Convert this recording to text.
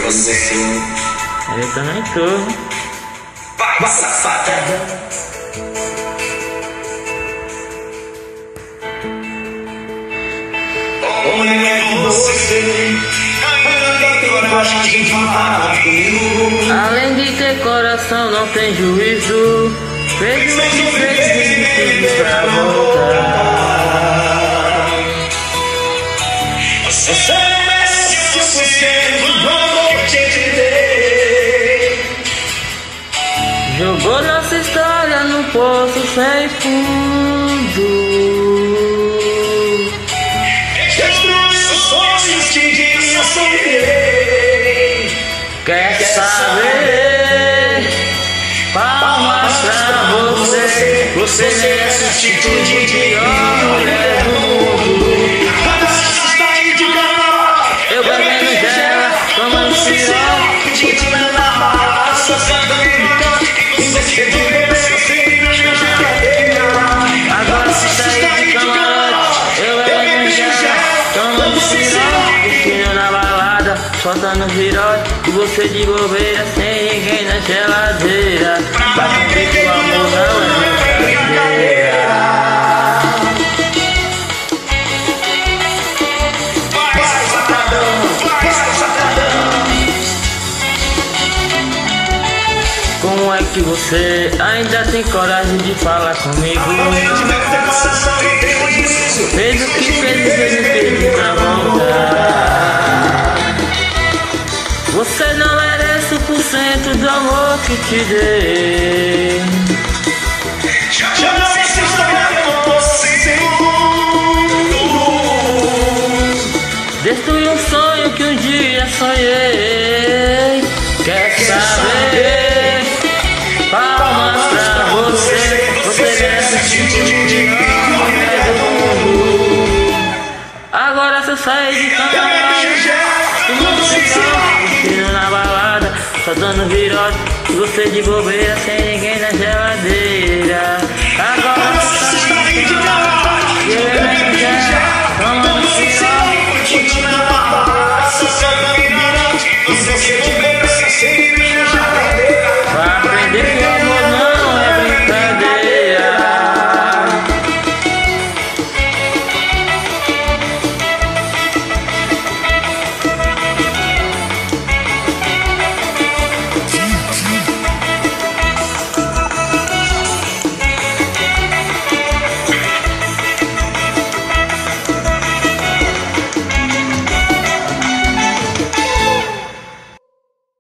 você. Eu também tô. Vai, safada. Como é que você ainda tem coragem de falar comigo? Além de ter coração, não tem juízo. Fez o que fez pra voltar. Você merece o sucesso do amor que te dei. Jogou nossa história no poço sem fundo. Quer saber? Palmas pra você. Você merece atitude de mulher do mundo. Eu bebendo gela, tomando piró. Curtindo na bala, só sabendo que você bebeu sem na geladeira. Agora se sair de camarote, eu bebendo gela, tomando piró. Curtindo na balada, soltando virote. E você de bobeira, sem ninguém na geladeira. Pra cumprir que o amor não é brincadeira. Vai, safadão. Como é que você ainda tem coragem de falar comigo? Fez o que fez pra voltar. Você não merece 1% do amor que te dei. Já não se história com você. Destruí um sonho que um dia sonhei. Quer saber? Palmas pra você. Você merece atitude de mulher do mundo. Agora se eu sair de camarote, curtindo na balada, só dando virote. E você de bobeira, sem ninguém na geladeira. Agora se eu sair de camarote, eu bebendo gela, tomando virote. Curtindo na bala, só sabendo virote. Você